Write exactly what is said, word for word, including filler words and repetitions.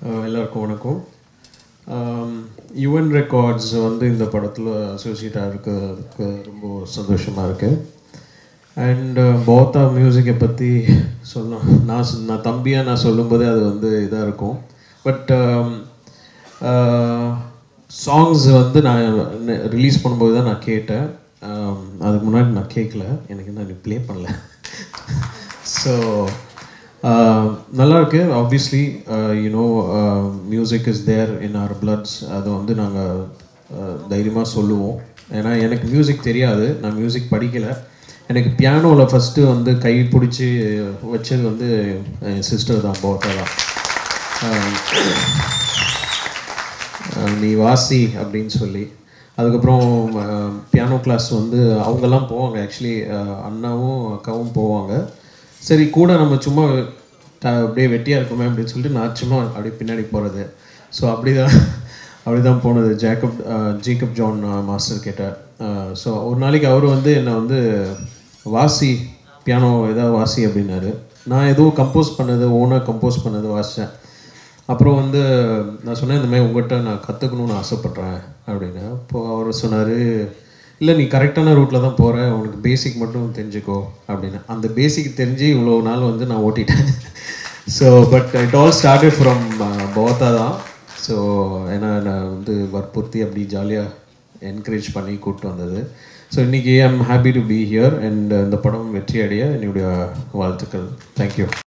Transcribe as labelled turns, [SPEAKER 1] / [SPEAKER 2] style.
[SPEAKER 1] எல்லாருக்கும் வணக்கம். யுவன் ரெக்கார்ட்ஸ் வந்து இந்த படத்தில் அசோசியேட்டாக இருக்கிறதுக்கு ரொம்ப சந்தோஷமாக இருக்குது. அண்ட் போத்தா மியூசிக்கை பற்றி சொல்ல நான் நான் தம்பியாக நான் சொல்லும்போது அது வந்து இதாக இருக்கும். பட் சாங்ஸ் வந்து நான் ரிலீஸ் பண்ணும்போது தான் நான் கேட்டேன். அதுக்கு முன்னாடி நான் கேட்கல, எனக்கு நான் ப்ளே பண்ணல. ஸோ நல்லா இருக்கு. Obviously you know music is there in our bloods. அதை வந்து நாங்கள் தைரியமாக சொல்லுவோம். ஏன்னா எனக்கு மியூசிக் தெரியாது, நான் மியூசிக் படிக்கலை. எனக்கு பியானோவில் ஃபஸ்ட்டு வந்து கை பிடிச்சி வச்சது வந்து என் சிஸ்டர் தான், போத்தா தான். நீ வாசி அப்படின்னு சொல்லி, அதுக்கப்புறம் பியானோ கிளாஸ் வந்து அவங்கெல்லாம் போவாங்க. ஆக்சுவலி அண்ணாவும் அக்காவும் போவாங்க. சரி கூட நம்ம சும்மா அப்படியே வெட்டியாக இருக்குமே அப்படின்னு சொல்லிட்டு நான் சும்மா அப்படியே பின்னாடி போகிறது. ஸோ அப்படி தான் அப்படி தான் போனது. ஜேக்கப் ஜேக்கப் ஜான் மாஸ்டர் கேட்டார். ஸோ ஒரு நாளைக்கு அவர் வந்து என்னை வந்து வாசி பியானோ ஏதாவது வாசி அப்படின்னாரு. நான் எதுவும் கம்போஸ் பண்ணது, ஓனாக கம்போஸ் பண்ணது வாசித்தேன். அப்புறம் வந்து நான் சொன்னேன், இந்த மாதிரி உங்கள்கிட்ட நான் கற்றுக்கணுன்னு ஆசைப்பட்றேன் அப்படின்னு. அப்போது அவர் சொன்னார், இல்லை நீ கரெக்டான ரூட்டில் தான் போகிற, உனக்கு பேசிக் மட்டும் தெரிஞ்சுக்கோ அப்படின்னு. அந்த பேசிக் தெரிஞ்சு இவ்வளோ நாள் வந்து நான் ஓட்டிட்டேன். So but it all started from போத்தா தான். ஸோ ஏன்னா நான் வந்து வற்புறுத்தி அப்படி ஜாலியாக என்கரேஜ் பண்ணி கூப்பிட்டு வந்தது. ஸோ இன்றைக்கி I am happy to be here. And இந்த படம் வெற்றி அடைய என்னுடைய வாழ்த்துக்கள். தேங்க்யூ.